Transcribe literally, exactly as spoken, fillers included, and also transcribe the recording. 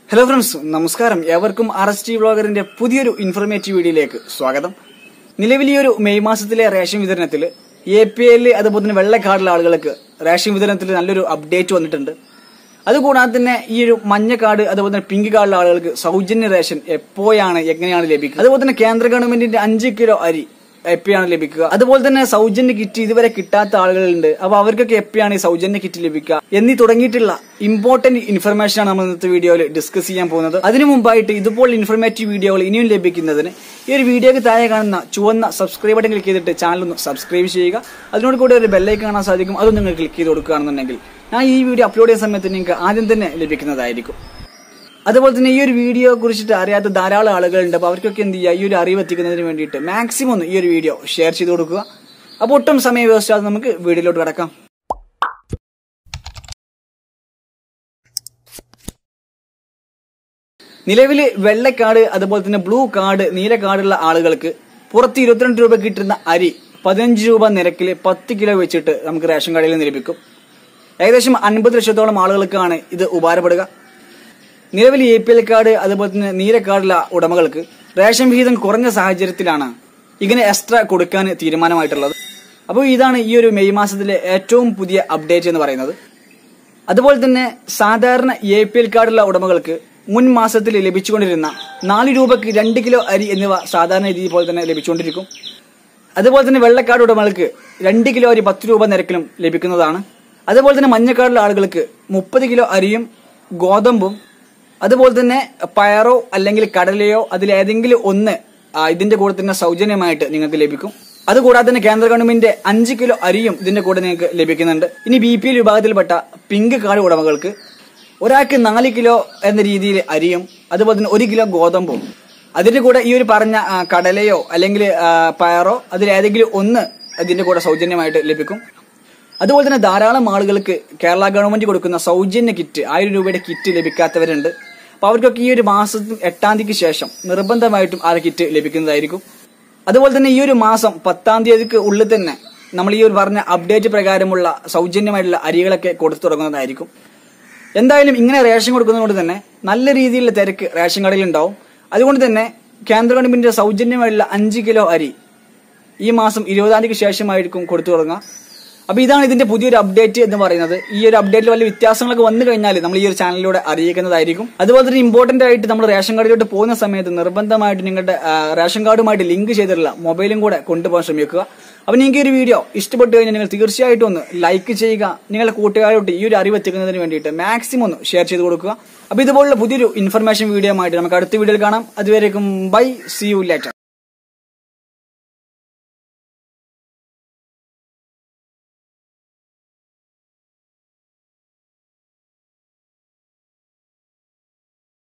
Hello friends, നമസ്കാരം. എവർക്കും R S T വ്ളോഗറിന്റെ പുതിയൊരു ഇൻഫോർമേറ്റീവ് വീഡിയോയിലേക്ക് സ്വാഗതം. നിലവിൽ ഈ ഒരു മെയ് മാസത്തിലെ റേഷൻ വിതരണത്തിൽ എ പി എൽ അതുപോലെ തന്നെ വെള്ളക്കാർഡിലെ ആളുകൾക്ക് റേഷൻ വിതരണത്തിൽ നല്ലൊരു അപ്ഡേറ്റ് വന്നിട്ടുണ്ട്. അതുകൂടാതെ തന്നെ ഈ ഒരു മഞ്ഞ കാർഡ് അതുപോലെ തന്നെ പിങ്ക് കാർഡിലെ ആളുകൾക്ക് സൗജന്യ റേഷൻ എപ്പോഴാണ് എങ്ങനെയാണ് ലഭിക്കുക, അതുപോലെ തന്നെ കേന്ദ്ര ഗവൺമെന്റിന്റെ അഞ്ച് കിലോ അരി എപ്പോഴാണ് ലഭിക്കുക, അതുപോലെ തന്നെ സൗജന്യ കിറ്റ് ഇതുവരെ കിട്ടാത്ത ആളുകളുണ്ട്, അപ്പൊ അവർക്കൊക്കെ എപ്പോഴാണ് ഈ സൗജന്യ കിറ്റ് ലഭിക്കുക എന്നീ തുടങ്ങിയിട്ടുള്ള ഇമ്പോർട്ടന്റ് ഇൻഫർമേഷൻ ആണ് നമ്മൾ ഇന്നത്തെ വീഡിയോയിൽ ഡിസ്കസ് ചെയ്യാൻ പോകുന്നത്. അതിനു മുമ്പായിട്ട് ഇതുപോലെ ഇൻഫർമേറ്റീവ് വീഡിയോകൾ ഇനിയും ലഭിക്കുന്നതിന് ഈ ഒരു വീഡിയോക്ക് താഴെ കാണുന്ന ചുവന്ന സബ്സ്ക്രൈബ് ബട്ടൺ ക്ലിക്ക് ചെയ്തിട്ട് ചാനൽ ഒന്ന് സബ്സ്ക്രൈബ് ചെയ്യുക. അതിനോട് കൂടെ ഒരു ബെല്ലൈക്കൺ കാണാൻ സാധിക്കും, അതും നിങ്ങൾ ക്ലിക്ക് ചെയ്ത് കൊടുക്കുകയാണെന്നുണ്ടെങ്കിൽ ഞാൻ ഈ വീഡിയോ അപ്ലോഡ് ചെയ്യുന്ന സമയത്ത് നിങ്ങൾക്ക് ആദ്യം തന്നെ ലഭിക്കുന്നതായിരിക്കും. അതുപോലെ തന്നെ ഈ ഒരു വീഡിയോ കുറിച്ചിട്ട് അറിയാത്ത ധാരാളം ആളുകളുണ്ട്. അപ്പോൾ അവർക്കൊക്കെ എന്ത് ചെയ്യുക, ഈ ഒരു അറിവ് എത്തിക്കുന്നതിന് വേണ്ടിയിട്ട് മാക്സിമം ഒന്ന് ഈ ഒരു വീഡിയോ ഷെയർ ചെയ്ത് കൊടുക്കുക. അപ്പോൾ ഒട്ടും സമയം വേസ്റ്റ് ആകാതെ നമുക്ക് വീഡിയോയിലോട്ട് കിടക്കാം. നിലവില് വെള്ള കാർഡ് അതുപോലെ തന്നെ ബ്ലൂ കാർഡ് നീല കാർഡുള്ള ആളുകൾക്ക് പുറത്ത് ഇരുപത്തിരണ്ട് രൂപ കിട്ടുന്ന അരി പതിനഞ്ച് രൂപ നിരക്കിൽ പത്ത് കിലോ വെച്ചിട്ട് നമുക്ക് റേഷൻ കടയിൽ നിന്ന് ലഭിക്കും. ഏകദേശം അൻപത് ലക്ഷത്തോളം ആളുകൾക്കാണ് ഇത് ഉപകാരപ്പെടുക. നിലവിൽ എ പി എൽ കാർഡ് അതുപോലെ തന്നെ നീല കാർഡുള്ള ഉടമകൾക്ക് റേഷൻ വിഹിതം കുറഞ്ഞ സാഹചര്യത്തിലാണ് ഇങ്ങനെ എക്സ്ട്രാ കൊടുക്കാൻ തീരുമാനമായിട്ടുള്ളത്. അപ്പോൾ ഇതാണ് ഈ ഒരു മെയ് മാസത്തിലെ ഏറ്റവും പുതിയ അപ്ഡേറ്റ് എന്ന് പറയുന്നത്. അതുപോലെ തന്നെ സാധാരണ എ പി എൽ കാർഡുള്ള ഉടമകൾക്ക് മുൻ മാസത്തിൽ ലഭിച്ചുകൊണ്ടിരുന്ന നാല് രൂപക്ക് രണ്ട് കിലോ അരി എന്നിവ സാധാരണ രീതി പോലെ തന്നെ ലഭിച്ചുകൊണ്ടിരിക്കും. അതുപോലെ തന്നെ വെള്ളക്കാർഡ് ഉടമകൾക്ക് രണ്ട് കിലോ അരി പത്ത് രൂപ നിരക്കിലും ലഭിക്കുന്നതാണ്. അതുപോലെ തന്നെ മഞ്ഞക്കാർഡുള്ള ആളുകൾക്ക് മുപ്പത് കിലോ അരിയും ഗോതമ്പും അതുപോലെ തന്നെ പയറോ അല്ലെങ്കിൽ കടലയോ അതിലേതെങ്കിലും ഒന്ന് ഇതിന്റെ കൂടെ തന്നെ സൗജന്യമായിട്ട് നിങ്ങൾക്ക് ലഭിക്കും. അതുകൂടാതെ തന്നെ കേന്ദ്ര ഗവൺമെന്റ് അഞ്ച് കിലോ അരിയും ഇതിന്റെ കൂടെ നിങ്ങൾക്ക് ലഭിക്കുന്നുണ്ട്. ഇനി ബി പി എൽ വിഭാഗത്തിൽപ്പെട്ട പിങ്ക് കാർഡ് ഉടമകൾക്ക് ഒരാൾക്ക് നാല് കിലോ എന്ന രീതിയിൽ അരിയും അതുപോലെ തന്നെ ഒരു കിലോ ഗോതമ്പും അതിന്റെ കൂടെ ഈ ഒരു പറഞ്ഞ കടലയോ അല്ലെങ്കിൽ പയറോ അതിലേതെങ്കിലും ഒന്ന് ഇതിന്റെ കൂടെ സൗജന്യമായിട്ട് ലഭിക്കും. അതുപോലെ തന്നെ ധാരാളം ആളുകൾക്ക് കേരള ഗവൺമെന്റ് കൊടുക്കുന്ന സൗജന്യ കിറ്റ് ആയിരം രൂപയുടെ കിറ്റ് ലഭിക്കാത്തവരുണ്ട്. അപ്പൊ അവർക്കൊക്കെ ഈ ഒരു മാസത്തിൽ എട്ടാം തീയതിക്ക് ശേഷം നിർബന്ധമായിട്ടും ആ കിറ്റ് ലഭിക്കുന്നതായിരിക്കും. അതുപോലെ തന്നെ ഈ ഒരു മാസം പത്താം തീയതിക്ക് ഉള്ളിൽ തന്നെ നമ്മൾ ഈ ഒരു പറഞ്ഞ അപ്ഡേറ്റ് പ്രകാരമുള്ള സൗജന്യമായിട്ടുള്ള അരികളൊക്കെ കൊടുത്തു തുടങ്ങുന്നതായിരിക്കും. എന്തായാലും ഇങ്ങനെ റേഷൻ കൊടുക്കുന്നതുകൊണ്ട് തന്നെ നല്ല രീതിയിലുള്ള തിരക്ക് റേഷൻ കടയിൽ ഉണ്ടാവും. അതുകൊണ്ട് തന്നെ കേന്ദ്ര ഗവൺമെന്റിന്റെ സൗജന്യമായിട്ടുള്ള അഞ്ച് കിലോ അരി ഈ മാസം ഇരുപതാം തീയതിക്ക് ശേഷമായിരിക്കും കൊടുത്തു തുടങ്ങുക. അപ്പൊ ഇതാണ് ഇതിന്റെ പുതിയൊരു അപ്ഡേറ്റ് എന്ന് പറയുന്നത്. ഈ ഒരു അപ്ഡേറ്റിൽ വലിയ വ്യത്യാസങ്ങളൊക്കെ വന്നു കഴിഞ്ഞാൽ നമ്മൾ ഈ ഒരു ചാനലിലൂടെ അറിയിക്കുന്നതായിരിക്കും. അതുപോലെ തന്നെ ഇമ്പോർട്ടന്റ് ആയിട്ട് നമ്മൾ റേഷൻ കാർഡിലോട്ട് പോകുന്ന സമയത്ത് നിർബന്ധമായിട്ട് നിങ്ങളുടെ റേഷൻ കാർഡുമായിട്ട് ലിങ്ക് ചെയ്തിട്ടുള്ള മൊബൈലും കൂടെ കൊണ്ടുപോകാൻ ശ്രമിക്കുക. അപ്പൊ നിങ്ങൾക്ക് ഈ ഒരു വീഡിയോ ഇഷ്ടപ്പെട്ടു കഴിഞ്ഞാൽ നിങ്ങൾ തീർച്ചയായിട്ടും ഒന്ന് ലൈക്ക് ചെയ്യുക. നിങ്ങളുടെ കൂട്ടുകാരോട്ട് ഈ ഒരു അറിവ് എത്തിക്കുന്നതിന് വേണ്ടിയിട്ട് മാക്സിമം ഒന്ന് ഷെയർ ചെയ്ത് കൊടുക്കുക. അപ്പൊ ഇതുപോലുള്ള പുതിയൊരു ഇൻഫർമേഷൻ വീഡിയോ ആയിട്ട് നമുക്ക് അടുത്ത വീഡിയോയിൽ കാണാം. അതുവരേക്കും ബൈ, സീ യു ലേറ്റർ.